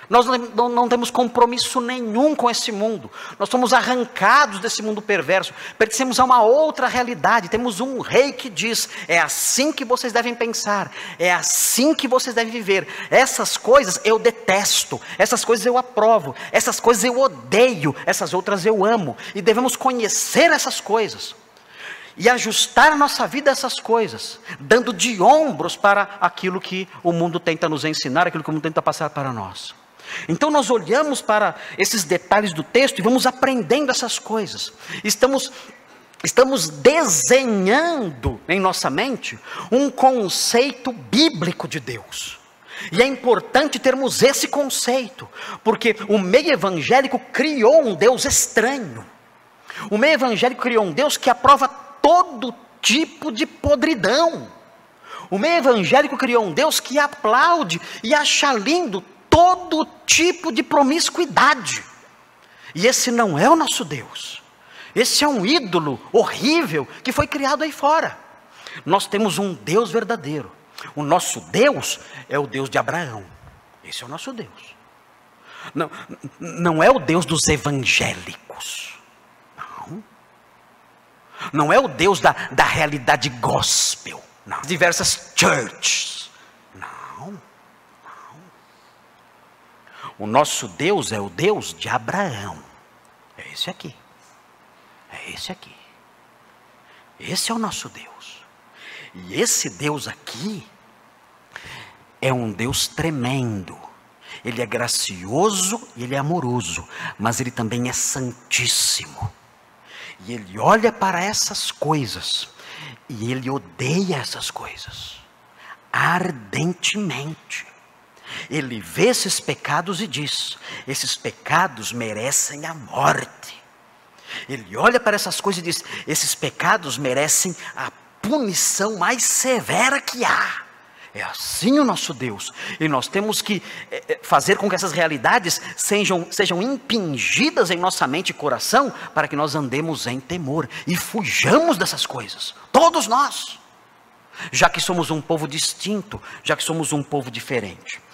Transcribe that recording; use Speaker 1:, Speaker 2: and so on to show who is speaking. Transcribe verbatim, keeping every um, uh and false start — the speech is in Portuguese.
Speaker 1: Nós não, não temos compromisso nenhum com esse mundo. Nós somos arrancados desse mundo perverso. Pertencemos a uma outra realidade. Temos um rei que diz: é assim que vocês devem pensar, é assim que vocês devem viver. Essas coisas eu detesto, essas coisas eu aprovo, essas coisas eu odeio, essas outras eu amo. E devemos conhecer essas coisas e ajustar a nossa vida a essas coisas, dando de ombros para aquilo que o mundo tenta nos ensinar, aquilo que o mundo tenta passar para nós. Então nós olhamos para esses detalhes do texto e vamos aprendendo essas coisas. Estamos, estamos desenhando em nossa mente um conceito bíblico de Deus. E é importante termos esse conceito, porque o meio evangélico criou um Deus estranho. O meio evangélico criou um Deus que aprova todo tipo de podridão. O meio evangélico criou um Deus que aplaude e acha lindo todo tipo de promiscuidade. E esse não é o nosso Deus. Esse é um ídolo horrível que foi criado aí fora. Nós temos um Deus verdadeiro. O nosso Deus é o Deus de Abraão. Esse é o nosso Deus. Não, não é o Deus dos evangélicos. Não. Não é o Deus da, da realidade gospel. Não. Diversas churches. Não. O nosso Deus é o Deus de Abraão. É esse aqui. É esse aqui. Esse é o nosso Deus. E esse Deus aqui é um Deus tremendo. Ele é gracioso e ele é amoroso, mas ele também é santíssimo. E ele olha para essas coisas e ele odeia essas coisas ardentemente. Ele vê esses pecados e diz: esses pecados merecem a morte. Ele olha para essas coisas e diz: esses pecados merecem a punição mais severa que há. É assim o nosso Deus. E nós temos que fazer com que essas realidades sejam, sejam impingidas em nossa mente e coração, para que nós andemos em temor e fujamos dessas coisas, todos nós, já que somos um povo distinto, já que somos um povo diferente.